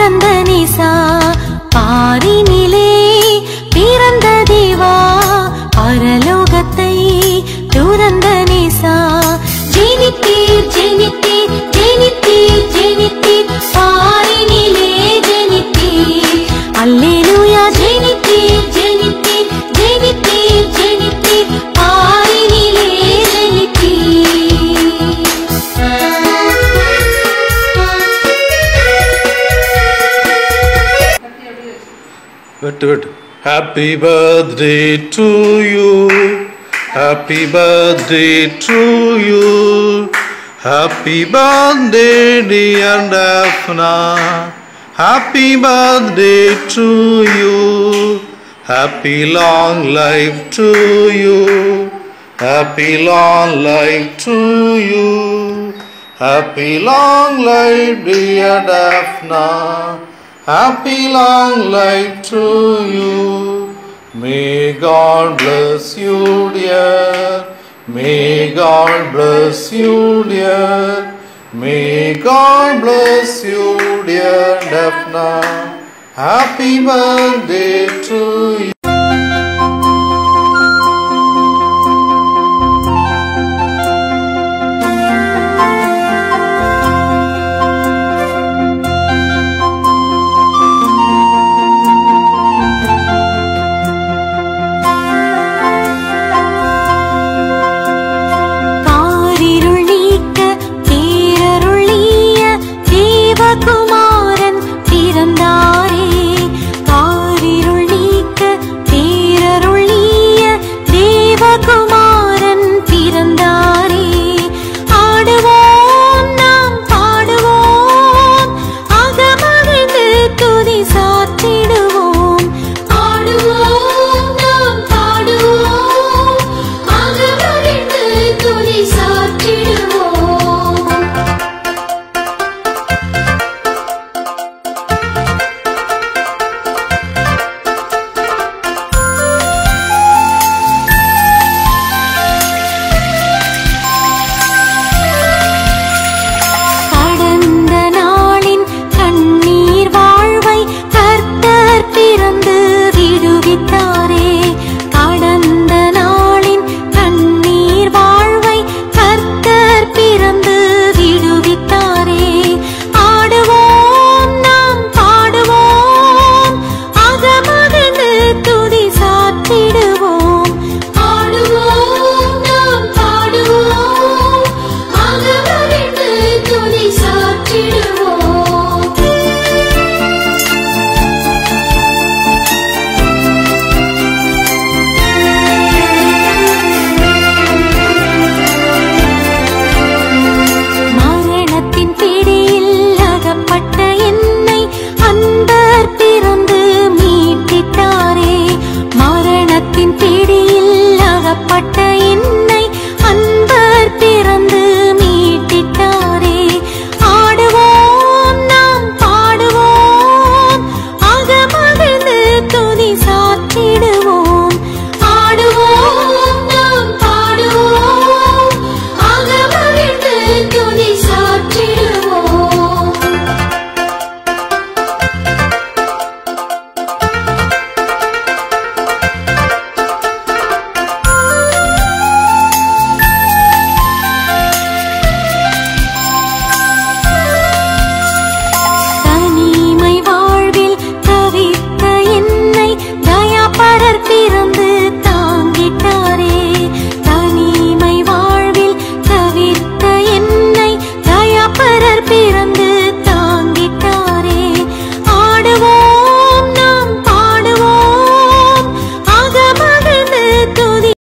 துறந்த நீசா பாரினிலே பிறந்த தேவா பரலோகத்தை துறந்த நீசா ஜெனித்தீர் ஜெனித்தீர் ஜெனித்தீர் ஜெனித்தீர் பாரினிலே ஜெனித்தீர் அல்லேலூயா ஜெனித்தீர் ஜெனித்தீர் ஜெனித்தீர் ஜெனித்தீர் பாரினிலே ஜெனித்தீர். Happy birthday to you. Happy birthday to you. Happy birthday dear Daphna. Happy birthday to you. Happy long life to you. Happy long life to you. Happy long life dear Daphna. Happy long life to you. May God bless you dear. May God bless you dear. May God bless you dear Daphna. Happy birthday to you.